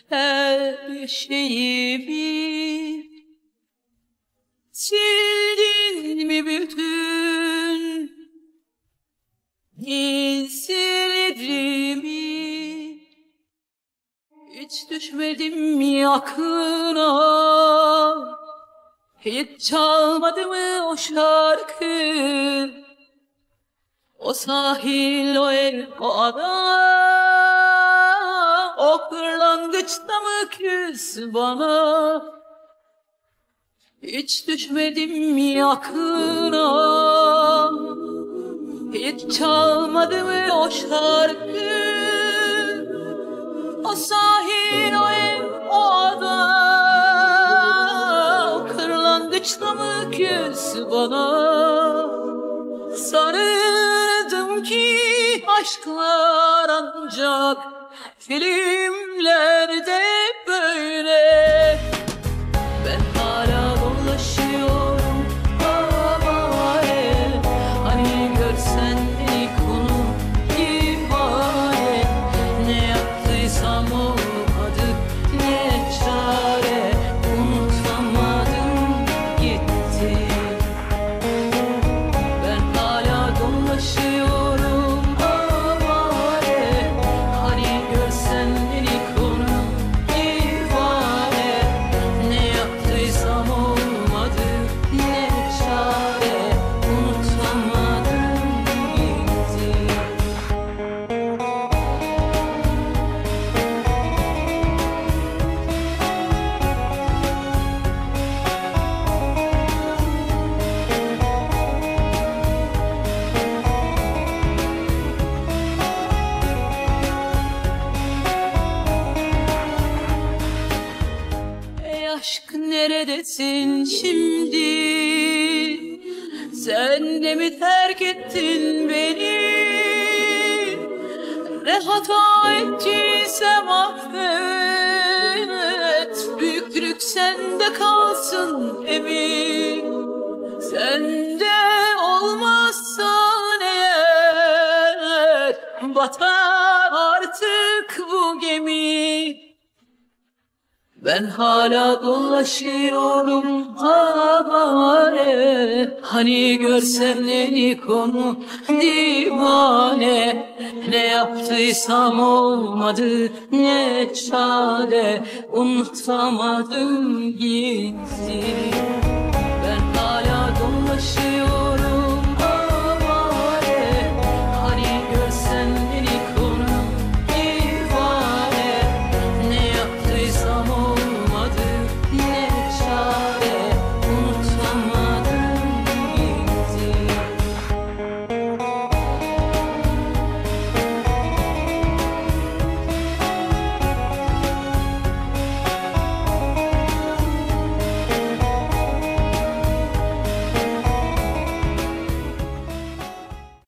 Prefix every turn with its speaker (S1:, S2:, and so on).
S1: her şeyimi. Sildin mi bütün izlerimi? Hiç düşmedim yakına, hiç çalmadı mı o şarkı? O sahil, o el, o ada, o kırlangıçta mı küs bana? Hiç düşmedim yakına, hiç çalmadı mı o şarkı? O sahil, o ev, o ada, o kırlangıçta mı küs bana? Sanırdım ki aşklar ancak filmlerde böyle. Ben hala dolaşıyorum havale, hani görsen beni konu divane. Ne yaptıysam olmadı, ne çare, unutamadım gitti. Ben hala dolaşıyorum havale, hani görsen beni konu divane. Ne yaptıysam olmadı, ne çare, unutamadım gitti. Ey aşk, neredesin şimdi? Sen de mi terk ettin beni? Ne hata ettiysem affet, büyüklük sende kalsın emin. Sende olmazsan eğer, batar artık bu gemi. Ben hala dolaşıyorum havale, hani görsen beni konu divane. Ne yaptıysam olmadı, ne çare, unutamadım gitti. Ben hala dolaşıyorum